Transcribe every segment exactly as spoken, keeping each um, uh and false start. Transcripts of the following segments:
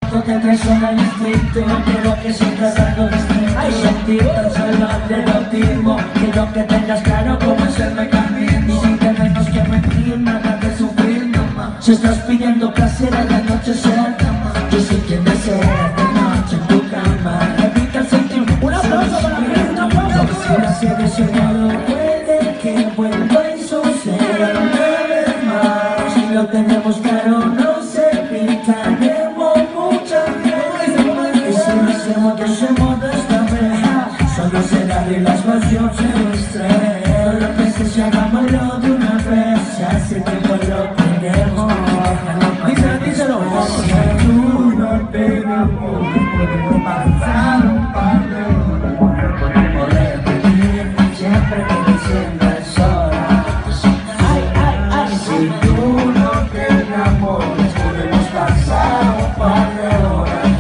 siento que te suena el instinto. No quiero que sientas algo distinto. Ay, sentir tan solo de erotismo. Quiero que tengas claro cómo es el mecanismo. Sin tenernos que mentir, nada de sufrir, mamá. Si estás pidiendo placer a la noche cerca, yo soy quien desea de noche en tu cama. Evita el sentir un aplauso para mí, un aplauso. Si la hace deseado, puede que vuelva y suceda una vez más. Si lo tenemos claro, no se pintaremos muchas veces. Y si lo hacemos de ese modo esta vez, solo será relajación nuestra. Solo que si hagámoslo de una vez, si hace tiempo lo tenemos. Díselo, díselo. Si tú no te enamoras, podemos pasar un par de horas. Poder vivir siempre que te sientas sola. Ay, ay, ay. Si tú no te enamoras, podemos pasar un par de horas.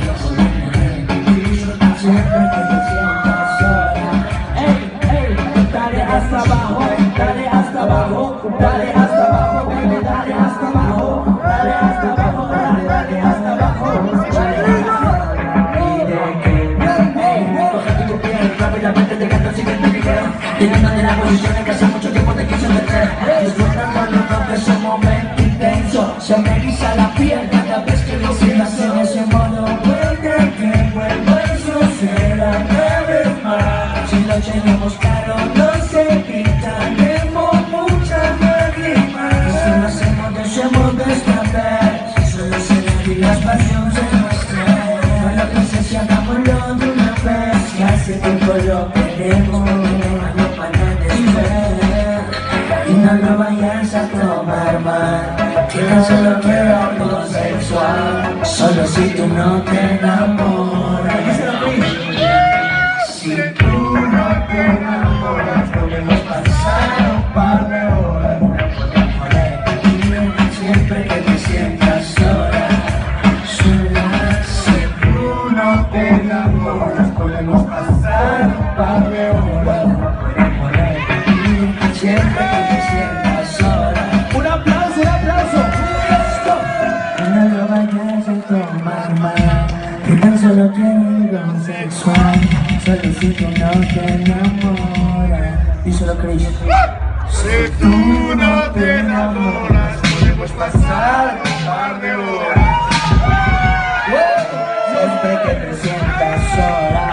Poder vivir siempre que te sientas sola. Ey, ey, dale hasta abajo, dale hasta abajo, dale hasta abajo, baby, dale hasta abajo, dale hasta abajo, dale, dale hasta abajo, dale hasta abajo. Pide que, ey, coge tu piel, rápidamente te canto el siguiente video. Llegando de la posición en que hace mucho tiempo te quise meter. Disfrutando los dos de ese momento intenso. Se me eriza la piel cada vez que lo sientas en ese modo. Puede que vuelva y suceda una vez más. Si lo tenemos claro, no se gritaremos muchas lágrimas. Y si lo hacemos de ese modo esta vez, solo será y las pasiones se muestran. Solo que sé si hagámoslo de una vez, que hace tiempo lo queremos. No para después, y no lo vayas a tomar mal, que tan solo quiero algo sexual. Solo si tú no te enamoras. Si tú no te enamoras, podemos pasar un par de horas. Poder vivir siempre que te sientas sola, sola. Si tú no te enamoras, podemos pasar un par de horas. Poder vivir siempre que te sientas sola. Un aplauso, un aplauso. No lo vayas a tomar mal, que tan solo quiero algo sexual. Solo si tú no te enamoras. Díselo, Chris. Si tú no te enamoras, podemos pasar un par de horas. Siempre que te sientas sola.